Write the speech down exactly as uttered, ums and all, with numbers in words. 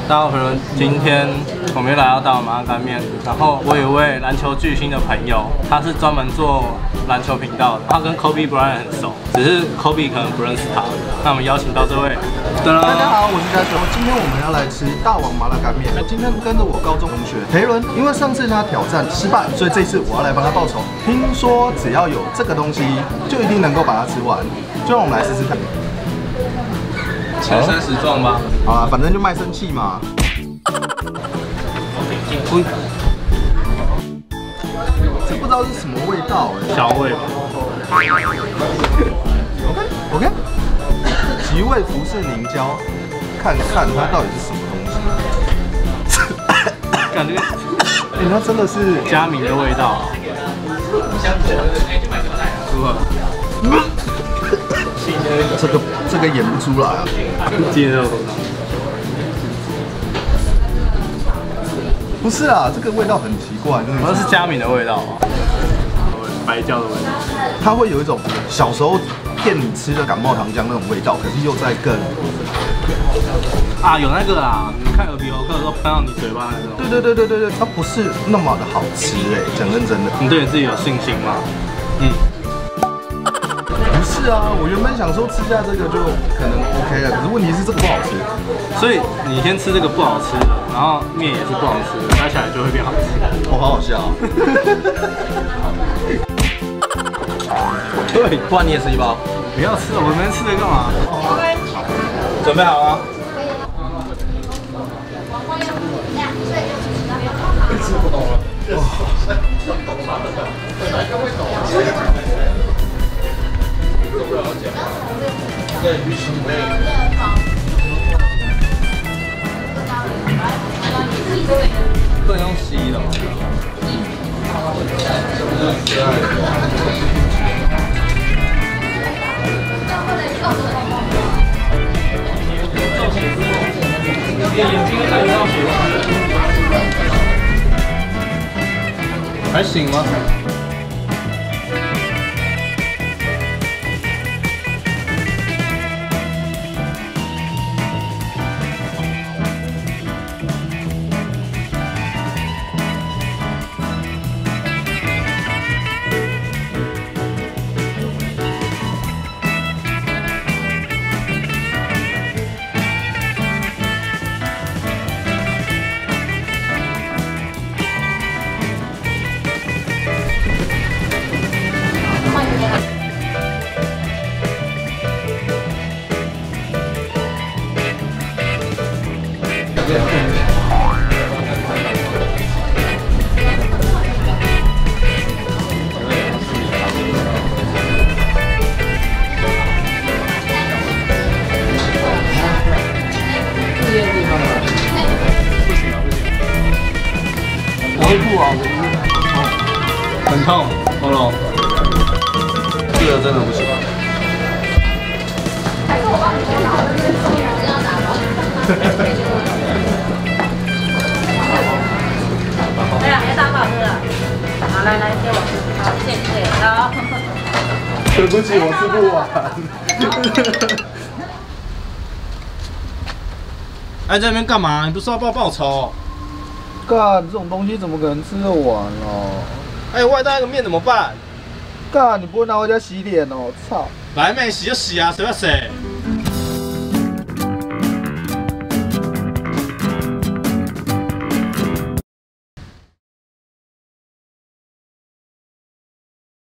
大家好，朋友们，今天我们又来到大碗麻辣干面。然后我有一位篮球巨星的朋友，他是专门做篮球频道的，他跟 Kobe Bryant 很熟，只是 Kobe 可能不认识他。那我们邀请到这位， 大家好，我是嘉雄。今天我们要来吃大碗麻辣干面。今天跟着我高中同学裴伦，因为上次他挑战失败，所以这次我要来帮他报仇。听说只要有这个东西，就一定能够把它吃完。就让我们来试试看。 前三十壮吧。 好啦，反正就卖身契嘛。 喂， 这不知道是什么味道哎、欸。 小味吧。 OK OK。极味服饰凝胶，看看它到底是什么东西。 感觉， 哎、欸，它真的是佳明的味道、啊。如何？ 这个这个演不出来啊！ 接受。 不是啊，这个味道很奇怪，真的。 那是佳明的味道啊，白椒的味道。 它会有一种小时候骗你吃的感冒糖浆那种味道，可是又在更啊，有那个啦，你看耳鼻喉科都喷到你嘴巴那种。 对对对对对对，它不是那么的好吃哎、欸，讲认真的。 你对你自己有信心吗？嗯。 不是啊，我原本想说吃下这个就可能 OK 了，可是问题是这个不好吃， 所以你先吃这个不好吃的，然后面也是不好吃的，加起来就会变好吃。 哦，好好笑、哦。对，不然你也吃一包。 不要吃了，我们吃这干嘛？准备好了。吃不懂了。不能用吸的吗？还行吗？ 会吐啊！ 很痛，喉咙。 这个真的不行。还是我帮你做好了，这样拿吧。 哎呀，要大不好吃了。好，来来，给我。好，谢谢。好。 对不起，我吃不完。 哎，在那边干嘛？你不是要报报仇？ 干，这种东西怎么可能吃得完哦？ 哎，外带那个面怎么办？ 干，你不会拿回家洗脸哦？操！ 来妹洗就洗啊，谁要谁？